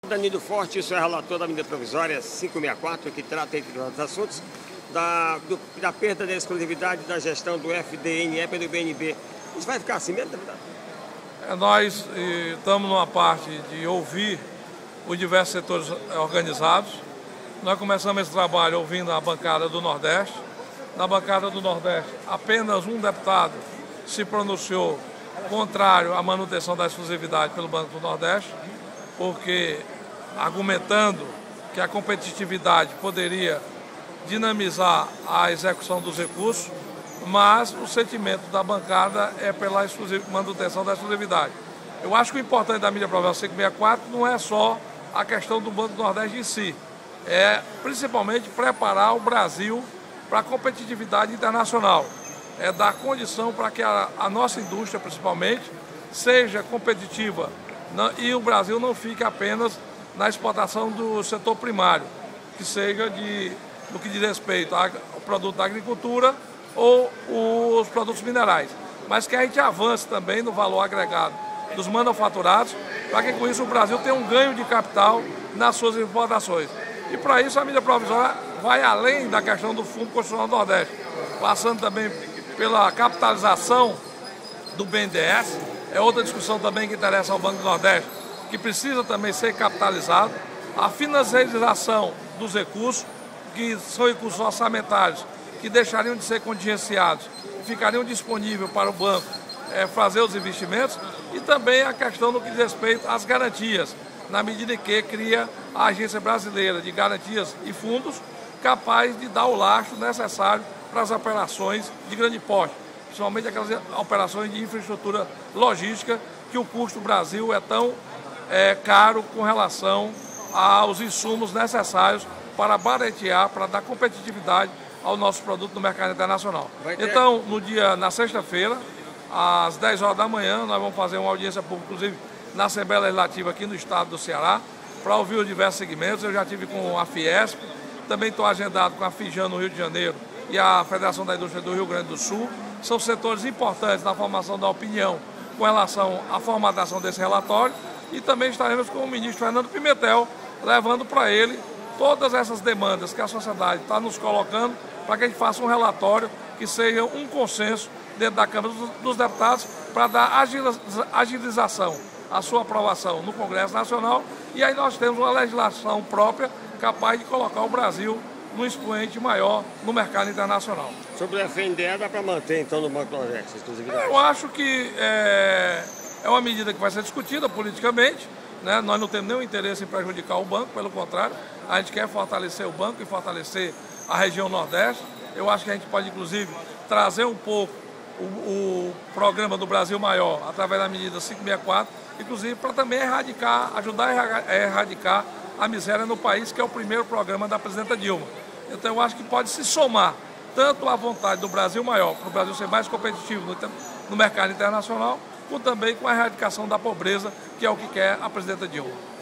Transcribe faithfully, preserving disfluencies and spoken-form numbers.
Danilo Forte, sou relator da medida provisória quinhentos e sessenta e quatro, que trata, entre outros assuntos, da, do, da perda da exclusividade da gestão do F D N E pelo B N B. Isso vai ficar assim mesmo, deputado? É, nós eh, estamos numa parte de ouvir os diversos setores organizados. Nós começamos esse trabalho ouvindo a bancada do Nordeste. Na bancada do Nordeste, apenas um deputado se pronunciou contrário à manutenção da exclusividade pelo Banco do Nordeste, porque argumentando que a competitividade poderia dinamizar a execução dos recursos, mas o sentimento da bancada é pela manutenção da exclusividade. Eu acho que o importante da mídia provisória quinhentos e sessenta e quatro não é só a questão do Banco do Nordeste em si, é principalmente preparar o Brasil para a competitividade internacional, é dar condição para que a, a nossa indústria, principalmente, seja competitiva e o Brasil não fique apenas na exportação do setor primário, que seja de, no que diz respeito ao produto da agricultura ou os produtos minerais, mas que a gente avance também no valor agregado dos manufaturados, para que com isso o Brasil tenha um ganho de capital nas suas exportações. E para isso a medida provisória vai além da questão do Fundo Constitucional do Nordeste, passando também pela capitalização do B N D E S, é outra discussão também que interessa ao Banco do Nordeste, que precisa também ser capitalizado, a financiarização dos recursos, que são recursos orçamentários, que deixariam de ser contingenciados, ficariam disponíveis para o banco é, fazer os investimentos, e também a questão no que diz respeito às garantias, na medida em que cria a Agência Brasileira de Garantias e Fundos, capaz de dar o lastro necessário para as operações de grande porte, principalmente aquelas operações de infraestrutura logística, que o custo do Brasil é tão é, caro com relação aos insumos necessários para baratear, para dar competitividade ao nosso produto no mercado internacional. Então, no dia, na sexta-feira, às dez horas da manhã, nós vamos fazer uma audiência pública, inclusive na Assembleia Legislativa aqui no estado do Ceará, para ouvir os diversos segmentos. Eu já tive com a Fiesp, também estou agendado com a Fijan no Rio de Janeiro e a Federação da Indústria do Rio Grande do Sul. São setores importantes na formação da opinião com relação à formatação desse relatório, e também estaremos com o ministro Fernando Pimentel, levando para ele todas essas demandas que a sociedade está nos colocando, para que a gente faça um relatório que seja um consenso dentro da Câmara dos Deputados, para dar agilização à sua aprovação no Congresso Nacional, e aí nós temos uma legislação própria capaz de colocar o Brasil no expoente maior no mercado internacional. Sobre o F N D E, dá para manter então no Banco do Nordeste a exclusividade? Eu acho que é, é uma medida que vai ser discutida politicamente, né? Nós não temos nenhum interesse em prejudicar o banco, pelo contrário, a gente quer fortalecer o banco e fortalecer a região Nordeste. Eu acho que a gente pode, inclusive, trazer um pouco o, o programa do Brasil Maior através da medida quinhentos e sessenta e quatro, inclusive para também erradicar, ajudar a erradicar a miséria no país, que é o primeiro programa da presidenta Dilma. Então eu acho que pode se somar tanto à vontade do Brasil Maior, para o Brasil ser mais competitivo no, no mercado internacional, como também com a erradicação da pobreza, que é o que quer a presidenta Dilma.